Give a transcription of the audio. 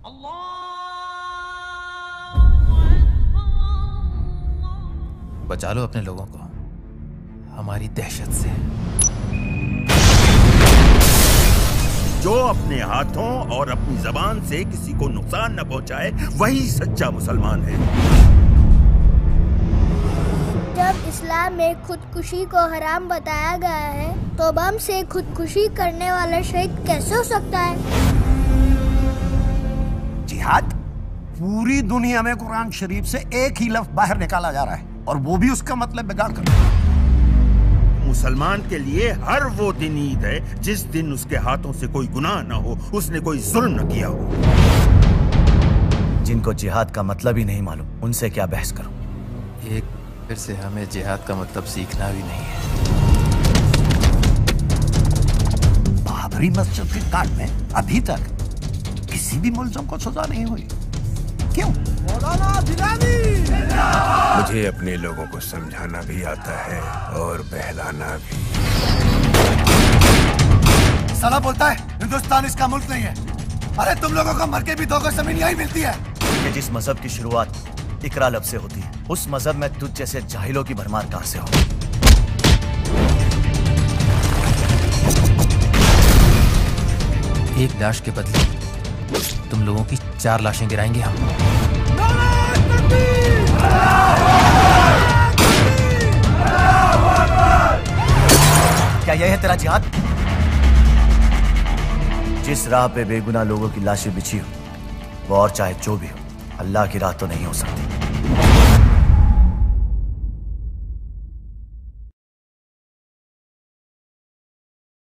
बचा लो अपने लोगों को हमारी दहशत से। जो अपने हाथों और अपनी जबान से किसी को नुकसान न पहुंचाए वही सच्चा मुसलमान है। जब इस्लाम में खुदकुशी को हराम बताया गया है तो बम से खुदकुशी करने वाला शहीद कैसे हो सकता है? जिहाद पूरी दुनिया में कुरान शरीफ से एक ही लफ्ज बाहर निकाला जा रहा है और वो भी उसका मतलब बिगाड़ कर। मुसलमान के लिए हर वो दिन ईद है जिस दिन उसके हाथों से कोई गुनाह ना हो, उसने कोई जुल्म न किया हो। जिनको जिहाद का मतलब ही नहीं मालूम उनसे क्या बहस करूं। एक फिर से हमें जिहाद का मतलब सीखना भी नहीं है। बाबरी मस्जिद के कांड में अभी तक किसी भी मुल्ज़िम को सजा नहीं हुई, क्यों? मुझे अपने लोगों को समझाना भी आता है और बहलाना भी। साला बोलता है हिंदुस्तान इसका मुल्क नहीं है। अरे तुम लोगों को मर के भी दो गज जमीन यही मिलती है। कि जिस मजहब की शुरुआत इकरा लब से होती है उस मजहब में तुझ जैसे जाहिलों की भरमार कहां से हो। एक लाश के बदले तुम लोगों की 4 लाशें गिराएंगे हम। क्या यह है तेरा जिहाद? जिस राह पे बेगुनाह लोगों की लाशें बिछी हो वो और चाहे जो भी हो अल्लाह की राह तो नहीं हो सकती।